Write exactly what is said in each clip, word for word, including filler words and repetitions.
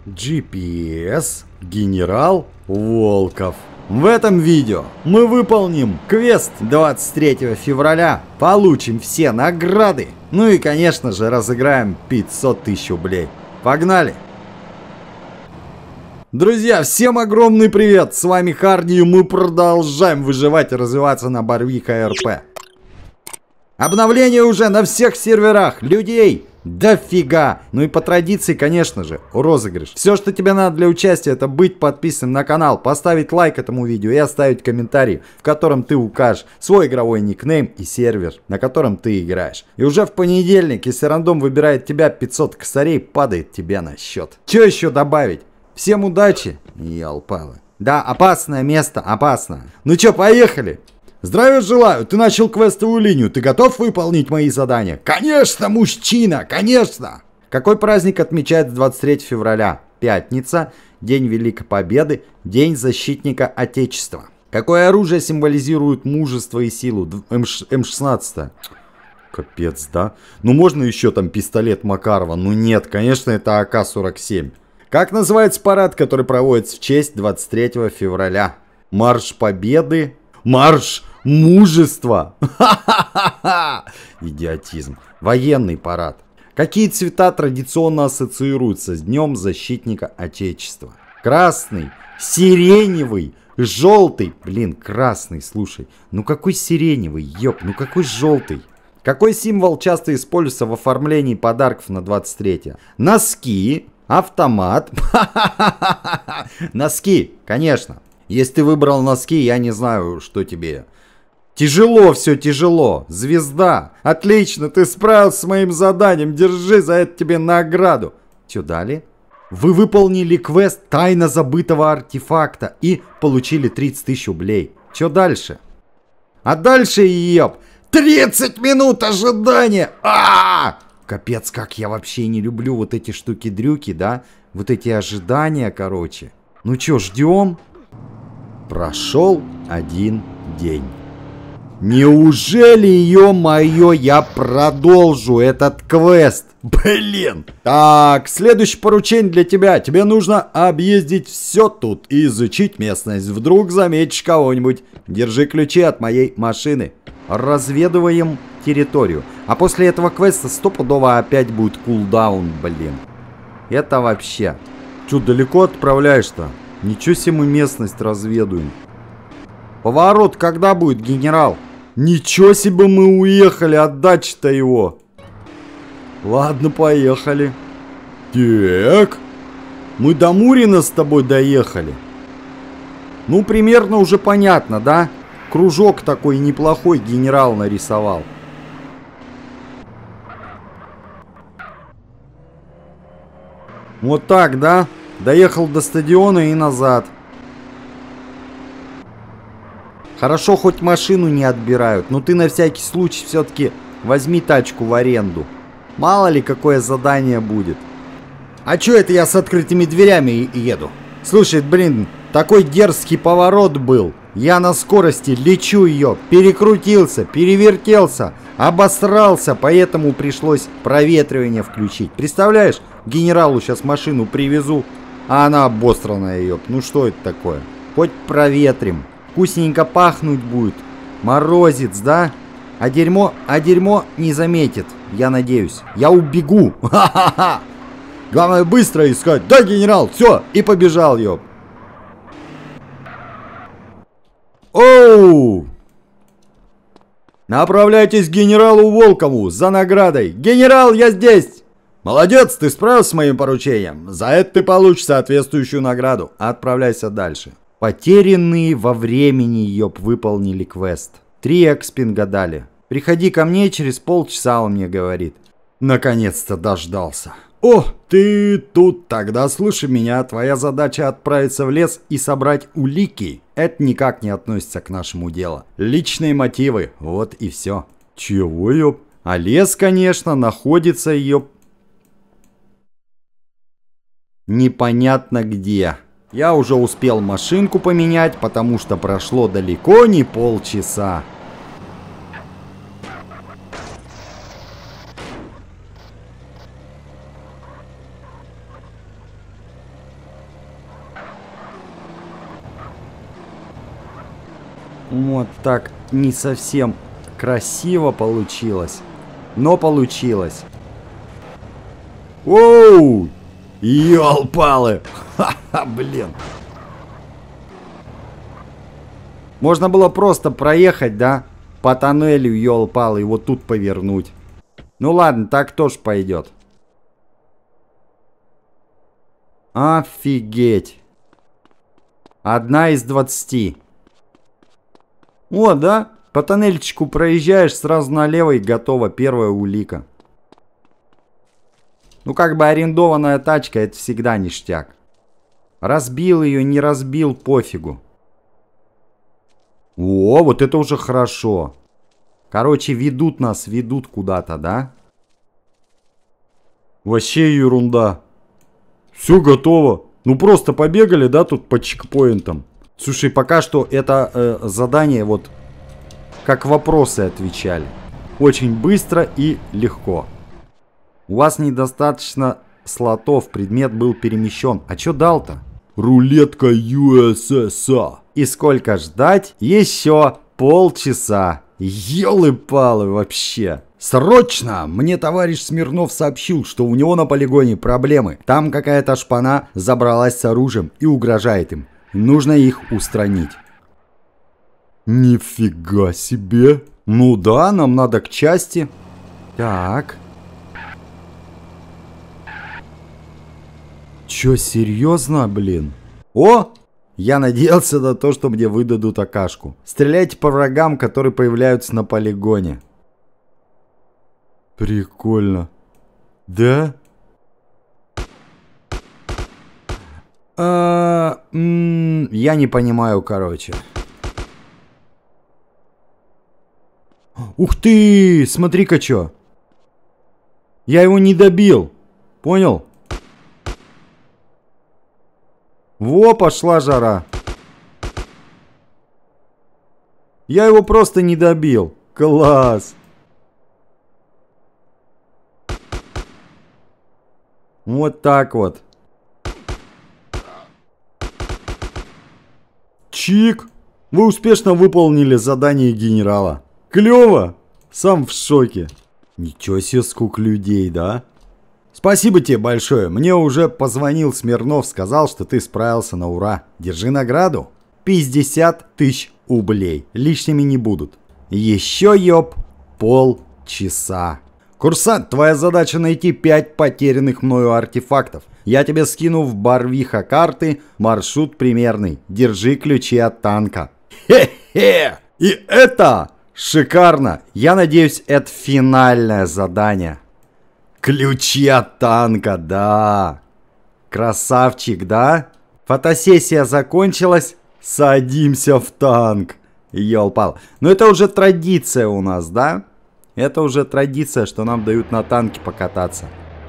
джи пи эс Генерал Волков. В этом видео мы выполним квест двадцать третьего февраля, получим все награды, ну и конечно же разыграем пятьсот тысяч рублей. Погнали! Друзья, всем огромный привет! С вами Харди, и мы продолжаем выживать и развиваться на Барвика РП. Обновление уже на всех серверах, людей дофига. Ну и по традиции, конечно же, розыгрыш. Все, что тебе надо для участия, это быть подписанным на канал, поставить лайк этому видео и оставить комментарий, в котором ты укажешь свой игровой никнейм и сервер, на котором ты играешь. И уже в понедельник, если рандом выбирает тебя, пятьсот косарей падает тебе на счет. Че еще добавить? Всем удачи, елпалы. Да, опасное место, опасно. Ну че, поехали. Здравия желаю, ты начал квестовую линию, ты готов выполнить мои задания? Конечно, мужчина, конечно! Какой праздник отмечается двадцать третьего февраля? Пятница, День Великой Победы, День Защитника Отечества. Какое оружие символизирует мужество и силу? эм шестнадцать. Капец, да? Ну можно еще там пистолет Макарова? Ну нет, конечно, это а ка сорок семь. Как называется парад, который проводится в честь двадцать третьего февраля? Марш Победы? Марш мужества! Идиотизм. Военный парад. Какие цвета традиционно ассоциируются с Днем Защитника Отечества? Красный, сиреневый, желтый. Блин, красный, слушай. Ну какой сиреневый, ёп, ну какой желтый? Какой символ часто используется в оформлении подарков на двадцать третье? Носки, автомат. Носки, конечно. Если ты выбрал носки, я не знаю, что тебе. Тяжело все, тяжело. Звезда. Отлично, ты справился с моим заданием. Держи за это тебе награду. Что далее? Вы выполнили квест «Тайна забытого артефакта» и получили тридцать тысяч рублей. Что дальше? А дальше, еб, тридцать минут ожидания. А-а-а! Капец, как я вообще не люблю вот эти штуки-дрюки, да? Вот эти ожидания, короче. Ну что, ждем? Прошел один день. Неужели, ё-моё, я продолжу этот квест? Блин. Так, следующее поручение для тебя. Тебе нужно объездить все тут и изучить местность. Вдруг заметишь кого-нибудь. Держи ключи от моей машины. Разведываем территорию. А после этого квеста стопудово опять будет кулдаун, блин. Это вообще. Чё, далеко отправляешь-то? Ничего себе, мы местность разведуем. Поворот когда будет, генерал? Ничего себе, мы уехали, отдача-то его. Ладно, поехали. Так. Мы до Мурина с тобой доехали. Ну, примерно уже понятно, да? Кружок такой неплохой генерал нарисовал. Вот так, да? Доехал до стадиона и назад. Хорошо, хоть машину не отбирают. Но ты на всякий случай все-таки возьми тачку в аренду. Мало ли какое задание будет. А чё это я с открытыми дверями еду? Слушай, блин, такой дерзкий поворот был. Я на скорости лечу ее, перекрутился, перевертелся, обосрался, поэтому пришлось проветривание включить. Представляешь, генералу сейчас машину привезу, а она обосранная, ёп. Ну что это такое? Хоть проветрим. Вкусненько пахнуть будет. Морозец, да? А дерьмо, а дерьмо не заметит, я надеюсь. Я убегу. Ха-ха-ха. Главное быстро искать. Да, генерал, все, и побежал, ёп. Оу! Направляйтесь к генералу Волкову за наградой. Генерал, я здесь! Молодец, ты справился с моим поручением. За это ты получишь соответствующую награду. Отправляйся дальше. Потерянные во времени, ёб, выполнили квест. Три экспинга дали. Приходи ко мне через полчаса, он мне говорит. Наконец-то дождался. О, ты тут, тогда слушай меня. Твоя задача отправиться в лес и собрать улики. Это никак не относится к нашему делу. Личные мотивы, вот и все. Чего, ёб? А лес, конечно, находится, ёб, непонятно где. Я уже успел машинку поменять, потому что прошло далеко не полчаса. Вот так не совсем красиво получилось. Но получилось. Оу! Ёлпалы! Ха-ха, блин. Можно было просто проехать, да? По тоннелю, ёлпалы, и вот тут повернуть. Ну ладно, так тоже пойдет. Офигеть. Одна из двадцати. О, да? По тоннельчику проезжаешь, сразу налево и готово. Первая улика. Ну, как бы арендованная тачка, это всегда ништяк. Разбил ее, не разбил, пофигу. О, вот это уже хорошо. Короче, ведут нас, ведут куда-то, да? Вообще ерунда. Все готово. Ну, просто побегали, да, тут по чекпоинтам. Слушай, пока что это э, задание вот как вопросы отвечали. Очень быстро и легко. У вас недостаточно слотов, предмет был перемещен. А что дал-то? Рулетка ю эс эс а. И сколько ждать? Еще полчаса. Ёлы-палы вообще. Срочно! Мне товарищ Смирнов сообщил, что у него на полигоне проблемы. Там какая-то шпана забралась с оружием и угрожает им. Нужно их устранить. Нифига себе. Ну да, нам надо к части. Так. Чё, серьезно, блин? О! Я надеялся на то, что мне выдадут акашку. Стреляйте по врагам, которые появляются на полигоне. Прикольно. Да? А, м- я не понимаю, короче. Ух ты! Смотри-ка, чё. Я его не добил. Понял? Во, пошла жара. Я его просто не добил. Класс. Вот так вот. Чик. Вы успешно выполнили задание генерала. Клево. Сам в шоке. Ничего себе, сколько людей, да? Спасибо тебе большое. Мне уже позвонил Смирнов, сказал, что ты справился на ура. Держи награду. пятьдесят тысяч рублей. Лишними не будут. Еще, ёп, полчаса. Курсант, твоя задача найти пять потерянных мною артефактов. Я тебе скину в Барвиха карты, маршрут примерный. Держи ключи от танка. Хе-хе! И это шикарно. Я надеюсь, это финальное задание. Ключи от танка, да. Красавчик, да? Фотосессия закончилась. Садимся в танк. Ёлпал. Но это уже традиция у нас, да? Это уже традиция, что нам дают на танке покататься.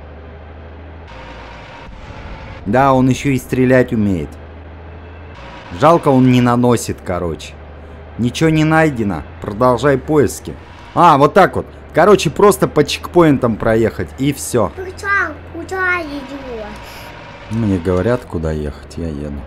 Да, он еще и стрелять умеет. Жалко, он не наносит, короче. Ничего не найдено. Продолжай поиски. А, вот так вот. Короче, просто по чекпоинтам проехать, и все. Куда, куда идешь? Мне говорят, куда ехать, я еду.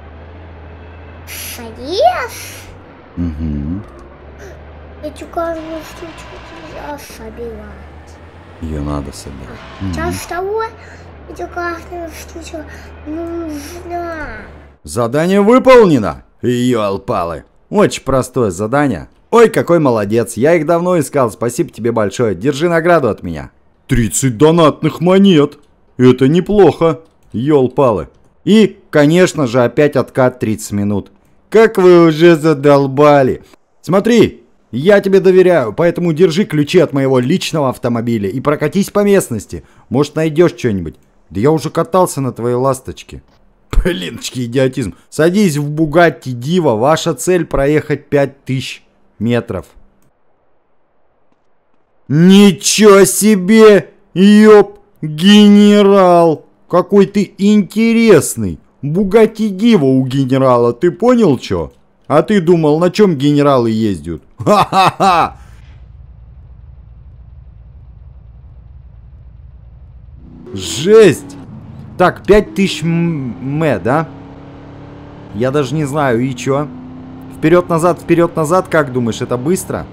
Садишь? Угу. Эту каждую штучку нельзя собирать. Ее надо собирать. Сейчас угу. того, эту каждую штучку нужна. Задание выполнено! Ёлпалы. Очень простое задание. Ой, какой молодец. Я их давно искал. Спасибо тебе большое. Держи награду от меня. тридцать донатных монет. Это неплохо. Ёлпалы. И, конечно же, опять откат тридцать минут. Как вы уже задолбали. Смотри, я тебе доверяю, поэтому держи ключи от моего личного автомобиля и прокатись по местности. Может, найдешь что-нибудь. Да я уже катался на твоей ласточке. Блинчики, идиотизм. Садись в Бугатти Дива. Ваша цель проехать пять тысяч метров. Ничего себе! Ёп, генерал! Какой ты интересный! Бугатти Дива у генерала, ты понял, чё? А ты думал, на чем генералы ездят? Ха-ха-ха! Жесть! Так, пять тысяч мэ, да? Я даже не знаю, и чё? В вперед-назад, вперед-назад, как думаешь, это быстро?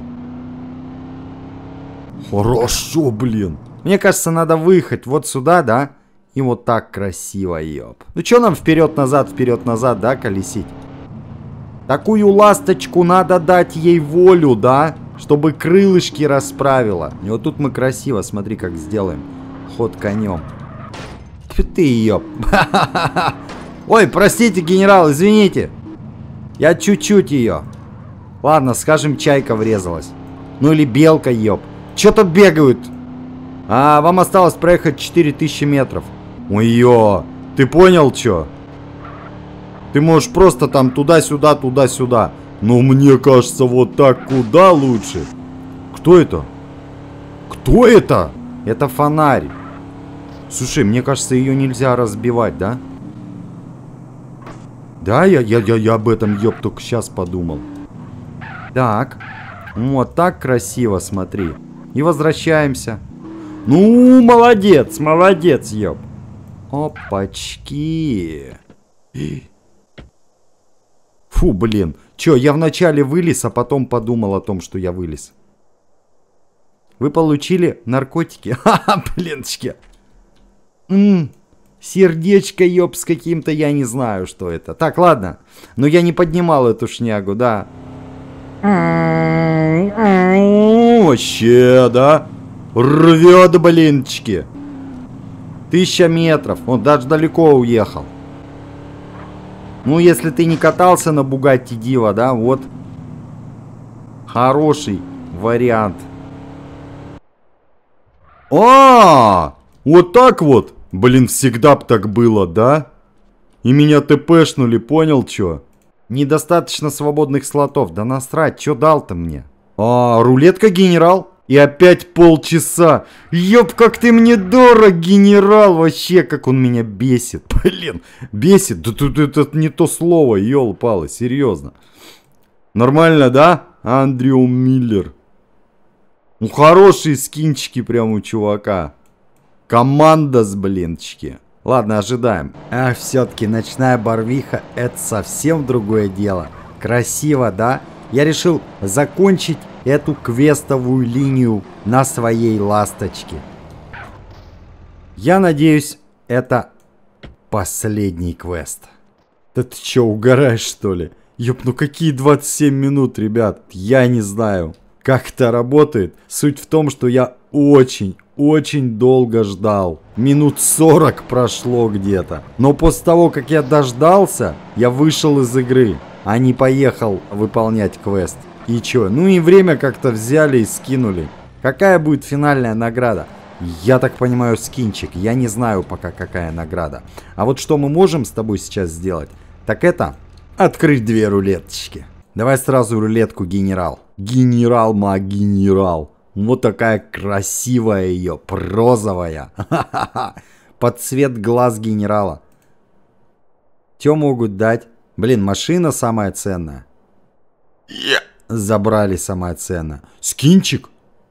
Хорошо, блин. Мне кажется, надо выехать вот сюда, да? И вот так красиво, ёп. Ну что нам вперед-назад, вперед-назад, да, колесить? Такую ласточку надо дать ей волю, да? Чтобы крылышки расправила. И вот тут мы красиво, смотри, как сделаем. Ход конем. Тьфу ты, ёп. Ой, простите, генерал, извините. Я чуть-чуть ее. Ладно, скажем, чайка врезалась. Ну или белка, ёп. Чё-то бегают. А, вам осталось проехать четыре тысячи метров. Ой-ё, ты понял, чё? Ты можешь просто там туда-сюда, туда-сюда. Но мне кажется, вот так куда лучше. Кто это? Кто это? Это фонарь. Слушай, мне кажется, ее нельзя разбивать, да? Да, я, я, я, я об этом, ёб, только сейчас подумал. Так. Вот так красиво, смотри. И возвращаемся. Ну, молодец, молодец, ёб. Опачки. Фу, блин. Чё, я вначале вылез, а потом подумал о том, что я вылез. Вы получили наркотики? Ха-ха, блинчики. Ммм. Сердечко, ёб, с каким-то, я не знаю, что это. Так, ладно. Но я не поднимал эту шнягу, да. Вообще, да? Рвет, блинчики. Тысяча метров. Он даже далеко уехал. Ну, если ты не катался на Бугатти Дива, да, вот. Хороший вариант. А, вот так вот. Блин, всегда б так было, да? И меня тэпэшнули, понял, чё? Недостаточно свободных слотов. Да насрать, чё дал-то мне? А, рулетка, генерал? И опять полчаса. Ёп, как ты мне дорог, генерал. Вообще, как он меня бесит. Блин, бесит. Да тут это не то слово, ёл-палы, серьезно. Нормально, да, Андрю Миллер? Ну, хорошие скинчики прям у чувака. Команда с блинчики. Ладно, ожидаем. А все-таки ночная Барвиха — это совсем другое дело. Красиво, да? Я решил закончить эту квестовую линию на своей ласточке. Я надеюсь, это последний квест. Да ты че, угораешь, что ли? Ёп, ну какие двадцать семь минут, ребят? Я не знаю, как это работает. Суть в том, что я очень, очень долго ждал. Минут сорок прошло где-то. Но после того, как я дождался, я вышел из игры, а не поехал выполнять квест. И чё? Ну и время как-то взяли и скинули. Какая будет финальная награда? Я так понимаю, скинчик. Я не знаю пока, какая награда. А вот что мы можем с тобой сейчас сделать, так это открыть две рулеточки. Давай сразу рулетку, генерал. Генерал, ма, генерал. Вот такая красивая ее, розовая. Под цвет глаз генерала. Чё могут дать? Блин, машина самая ценная. Yeah. Забрали самое ценное. Скинчик?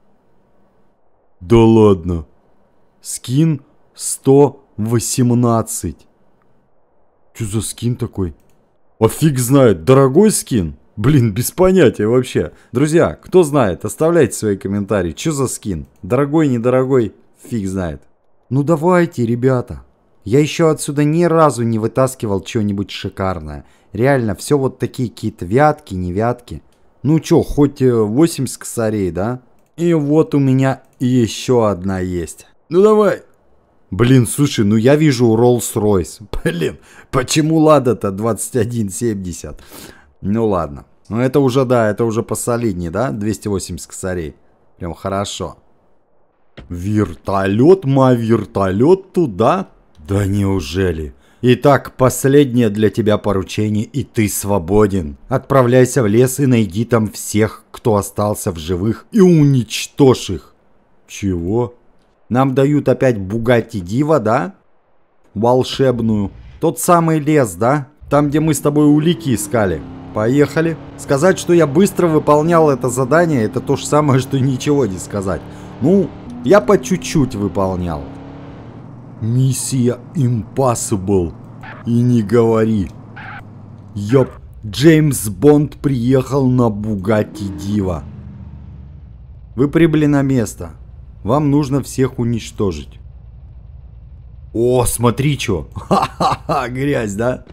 Да ладно. Скин сто восемнадцать. Что за скин такой? А фиг знает, дорогой скин? Блин, без понятия вообще. Друзья, кто знает, оставляйте свои комментарии. Что за скин? Дорогой, недорогой, фиг знает. Ну давайте, ребята. Я еще отсюда ни разу не вытаскивал что-нибудь шикарное. Реально, все вот такие какие-то вятки, не вятки. Ну чё, хоть восемьдесят косарей, да? И вот у меня еще одна есть. Ну давай. Блин, слушай, ну я вижу Rolls-Royce. Блин, почему Лада-то двадцать один семьдесят? Ну ладно. Ну это уже, да, это уже посолиднее, да? двести восемьдесят косарей. Прям хорошо. Вертолет, ма, вертолет туда? Да неужели? Итак, последнее для тебя поручение, и ты свободен. Отправляйся в лес и найди там всех, кто остался в живых, и уничтожь их. Чего? Нам дают опять Бугатти Дива, да? Волшебную. Тот самый лес, да? Там, где мы с тобой улики искали. Поехали. Сказать, что я быстро выполнял это задание, это то же самое, что ничего не сказать. Ну, я по чуть-чуть выполнял. Миссия Impossible. И не говори. Ёп, Джеймс Бонд приехал на Бугатти Дива. Вы прибыли на место. Вам нужно всех уничтожить. О, смотри, чё. Ха-ха-ха, грязь, да?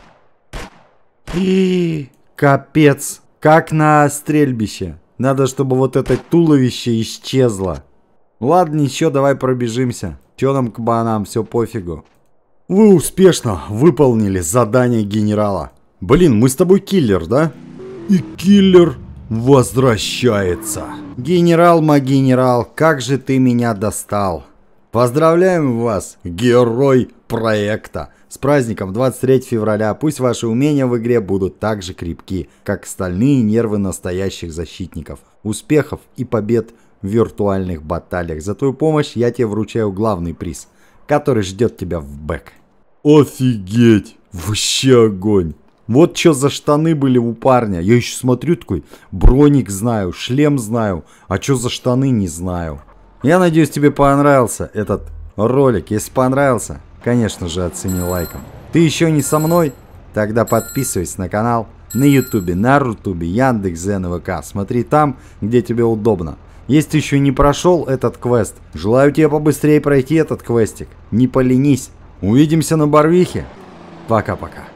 И капец. Как на стрельбище. Надо, чтобы вот это туловище исчезло. Ладно, ничего, давай пробежимся. Чё нам кабанам, все пофигу. Вы успешно выполнили задание генерала. Блин, мы с тобой киллер, да? И киллер возвращается. Генерал-магенерал, как же ты меня достал. Поздравляем вас, герой проекта. С праздником двадцать третьего февраля. Пусть ваши умения в игре будут так же крепки, как стальные нервы настоящих защитников. Успехов и побед в виртуальных баталиях. За твою помощь я тебе вручаю главный приз, который ждет тебя в бэк. Офигеть! Вообще огонь! Вот что за штаны были у парня. Я еще смотрю такой, броник знаю, шлем знаю, а что за штаны не знаю. Я надеюсь, тебе понравился этот ролик. Если понравился, конечно же, оцени лайком. Ты еще не со мной? Тогда подписывайся на канал на ютубе, на рутубе, Яндекс.Зен и ВК. Смотри там, где тебе удобно. Если ты еще не прошел этот квест, желаю тебе побыстрее пройти этот квестик. Не поленись. Увидимся на Барвихе. Пока-пока.